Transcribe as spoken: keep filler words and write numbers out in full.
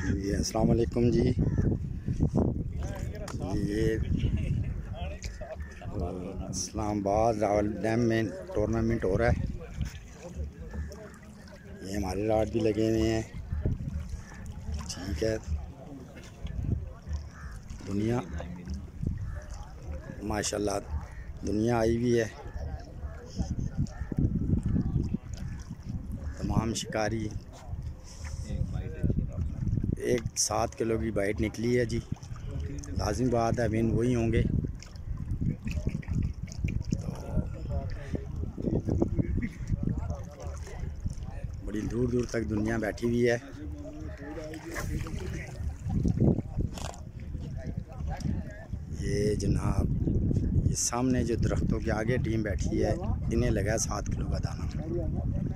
जी अस्सलाम वालेकुम जी। ये इस्लामाबाद रावल डैम में टूर्नामेंट हो रहा है। ये हमारे राड भी लगे हुए हैं। ठीक है, दुनिया माशाल्लाह दुनिया आई भी है। तमाम शिकारी, एक सात किलो की बाइट निकली है जी। लाजिम बात है विन वही होंगे। तो बड़ी दूर दूर तक दुनिया बैठी हुई है। ये जनाब ये सामने जो दरख्तों के आगे टीम बैठी है, इन्हें लगा सात किलो का दाना।